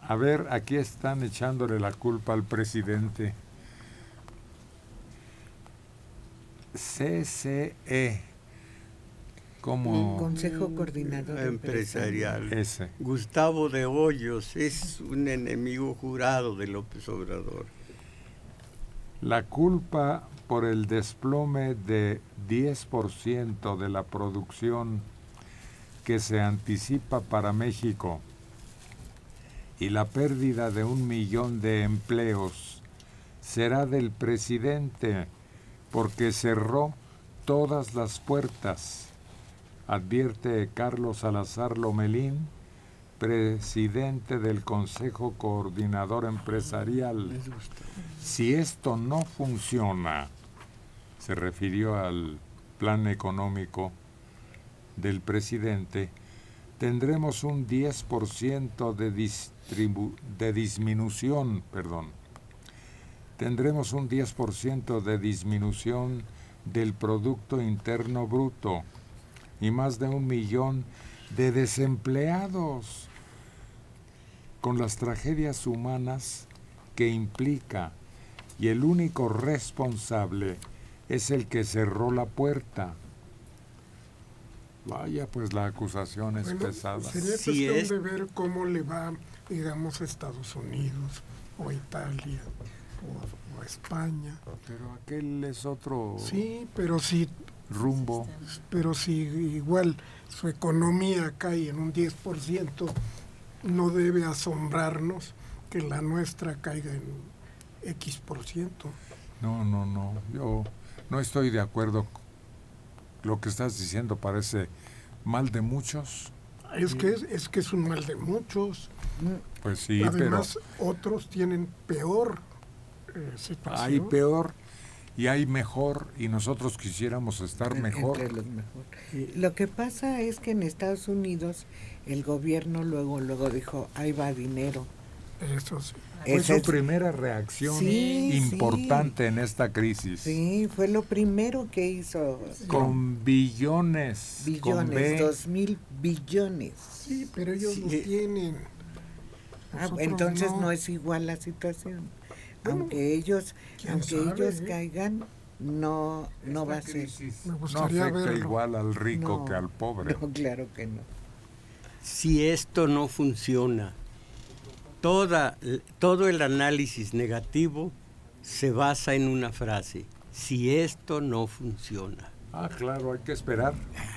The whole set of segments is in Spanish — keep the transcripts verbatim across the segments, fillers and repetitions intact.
A ver, aquí están echándole la culpa al presidente. C C E, como Consejo Coordinador Empresarial. Empresarial. ese. Gustavo de Hoyos es un enemigo jurado de López Obrador. La culpa por el desplome de diez por ciento de la producción que se anticipa para México y la pérdida de un millón de empleos será del presidente porque cerró todas las puertas, advierte Carlos Salazar Lomelín, presidente del Consejo Coordinador Empresarial. Si esto no funciona, se refirió al plan económico del presidente, tendremos un diez por ciento de, distribu- de disminución, perdón, tendremos un diez por ciento de disminución del Producto Interno Bruto y más de un millón de desempleados, con las tragedias humanas que implica, y el único responsable es el que cerró la puerta. Vaya, pues la acusación es Bueno, pesada. sería Si cuestión es- de ver cómo le va, digamos, a Estados Unidos, o a Italia, o, o a España. Pero aquel es otro Sí, pero si, rumbo. pero si igual su economía cae en un diez por ciento, no debe asombrarnos que la nuestra caiga en X por ciento. No, no, no, yo no estoy de acuerdo. Lo que estás diciendo parece mal de muchos. Es que es, es que es un mal de muchos. Pues sí, Además, otros tienen peor eh, pero situación. hay peor y hay mejor y nosotros quisiéramos estar En- mejor. Entre los mejor. Lo que pasa es que en Estados Unidos el gobierno luego luego dijo, ahí va dinero. Eso sí. Fue Ese su es- primera reacción Sí, importante en esta crisis. Sí, fue lo primero que hizo. Con billones, con Billones, B, dos mil billones. Sí, pero ellos Sí, los eh, tienen. Ah, Nosotros entonces no. no. es igual la situación. Bueno, aunque ellos, quién aunque sabe, ellos eh? caigan, no, no va a ser. Me no gustaría afecta verlo. igual al rico No, que al pobre. No, claro que no. Si esto no funciona, toda, todo el análisis negativo se basa en una frase: si esto no funciona. Ah, claro, hay que esperar.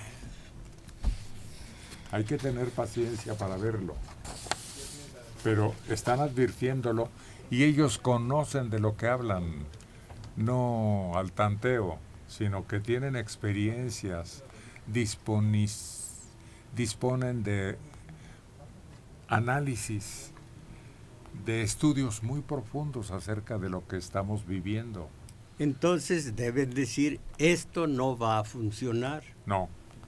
Hay que tener paciencia para verlo. Pero están advirtiéndolo y ellos conocen de lo que hablan, no al tanteo, sino que tienen experiencias, disponis- disponen de análisis, de estudios muy profundos acerca de lo que estamos viviendo. Entonces deben decir, esto no va a funcionar. No,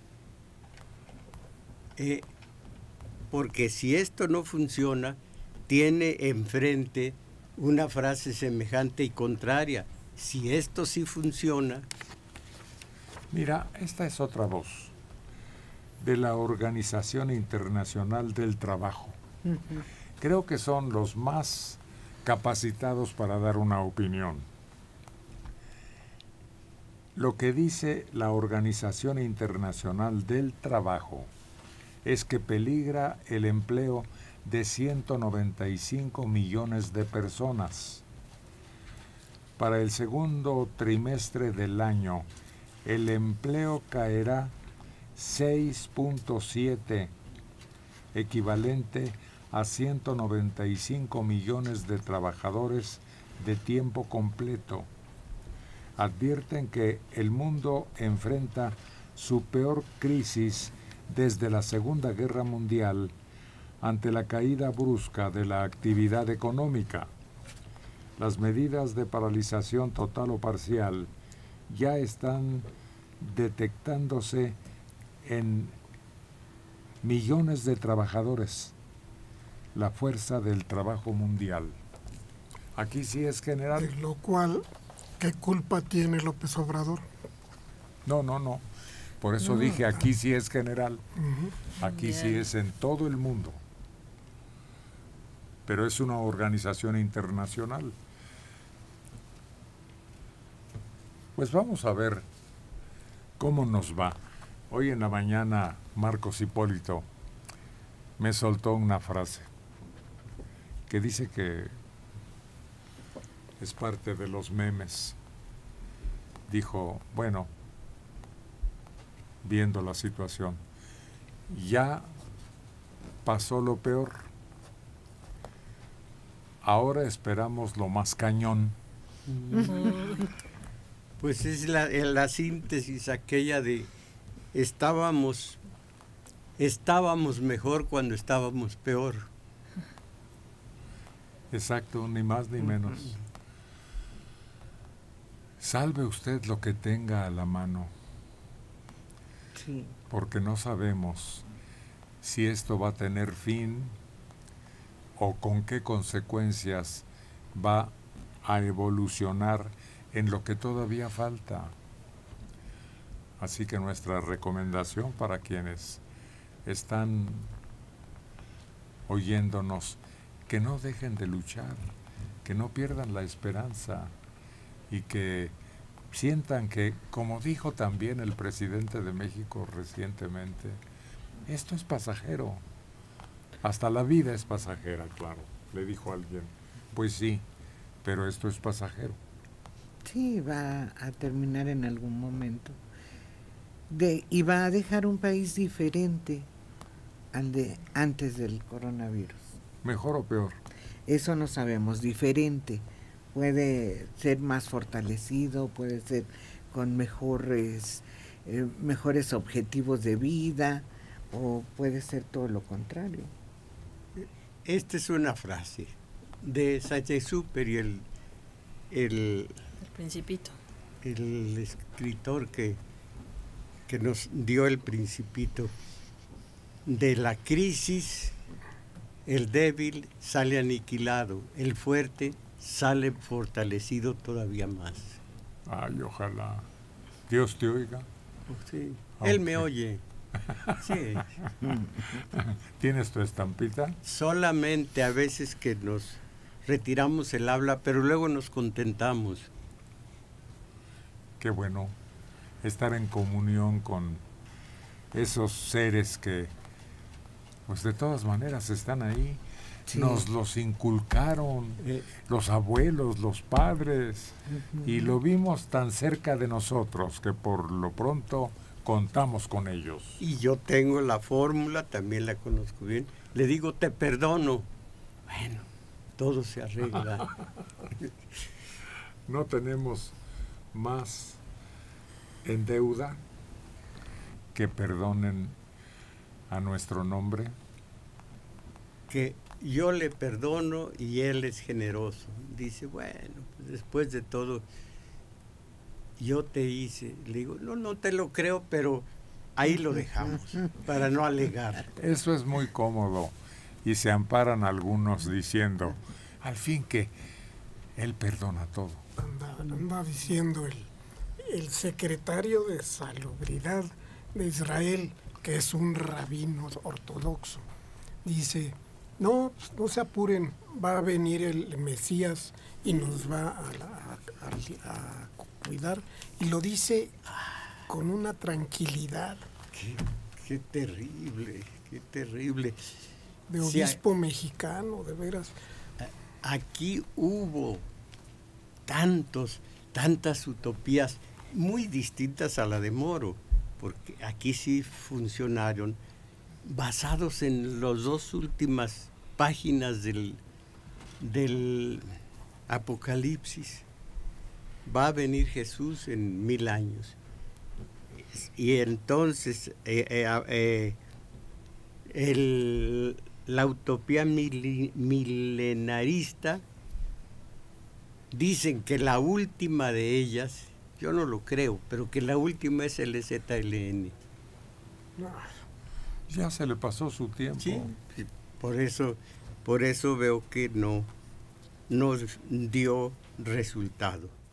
Eh, porque si esto no funciona, tiene enfrente una frase semejante y contraria: si esto sí funciona. mira, esta es otra voz de la Organización Internacional del Trabajo. Creo que son los más capacitados para dar una opinión. Lo que dice la Organización Internacional del Trabajo es que peligra el empleo de ciento noventa y cinco millones de personas. Para el segundo trimestre del año, el empleo caerá seis punto siete, equivalente a ciento noventa y cinco millones de trabajadores de tiempo completo. Advierten que el mundo enfrenta su peor crisis desde la Segunda Guerra Mundial ante la caída brusca de la actividad económica. Las medidas de paralización total o parcial ya están detectándose en millones de trabajadores, la fuerza del trabajo mundial. Aquí sí es general. De lo cual, ¿qué culpa tiene López Obrador? No, no, no. Por eso dije, aquí sí es general. Ujú. Aquí sí es en todo el mundo. pero es una organización internacional. Pues vamos a ver cómo nos va. Hoy en la mañana Marcos Hipólito me soltó una frase que dice que es parte de los memes. Dijo, bueno, viendo la situación, ya pasó lo peor, ahora esperamos lo más cañón. Pues es la, la síntesis aquella de estábamos, estábamos mejor cuando estábamos peor. Exacto, ni más ni menos. Salve usted lo que tenga a la mano, Sí. porque no sabemos si esto va a tener fin o con qué consecuencias va a evolucionar en lo que todavía falta. Así que nuestra recomendación para quienes están oyéndonos, que no dejen de luchar, que no pierdan la esperanza y que sientan que, como dijo también el presidente de México recientemente, esto es pasajero. Hasta la vida es pasajera, claro, le dijo alguien. Pues sí, pero esto es pasajero. Sí, va a terminar en algún momento. De, y va a dejar un país diferente al de antes del coronavirus. ¿Mejor o peor? Eso no sabemos, diferente. Puede ser más fortalecido, puede ser con mejores, eh, mejores objetivos de vida, o puede ser todo lo contrario. Esta es una frase de Saint-Exupéry, el, el, El Principito. el escritor que, que nos dio El Principito. De la crisis, el débil sale aniquilado, el fuerte sale fortalecido todavía más. Ay, ojalá Dios te oiga. Sí, Okay. Él me oye. Sí. ¿Tienes tu estampita? Solamente a veces que nos retiramos el habla, pero luego nos contentamos. Qué bueno estar en comunión con esos seres que, pues de todas maneras están ahí. Sí. Nos los inculcaron eh, los abuelos, los padres, uh-huh. y lo vimos tan cerca de nosotros que por lo pronto contamos con ellos. Y yo tengo la fórmula, también la conozco bien. Le digo, te perdono. Bueno, todo se arregla. No tenemos más en deuda que perdonen a nuestro nombre. Que yo le perdono y él es generoso. Dice, bueno, pues después de todo, yo te hice. Le digo, no, no te lo creo, pero ahí lo dejamos, para no alegar. Eso es muy cómodo. Y se amparan algunos diciendo, al fin que él perdona todo. Anda, anda diciendo el, el secretario de Salubridad de Israel, que es un rabino ortodoxo, dice, no, no se apuren, va a venir el Mesías y nos va a, a, a, a cuidar. Y lo dice con una tranquilidad. Qué, qué terrible, qué terrible. De obispo sí, mexicano, de veras. Aquí hubo tantos, tantas utopías muy distintas a la de Moro, porque aquí sí funcionaron basados en las dos últimas páginas del, del Apocalipsis. Va a venir Jesús en mil años. Y entonces eh, eh, eh, el, la utopía mil, milenarista, dicen que la última de ellas, yo no lo creo, pero que la última es el Z L N. Ya se le pasó su tiempo. Sí, por eso, por eso veo que no, no dio resultado.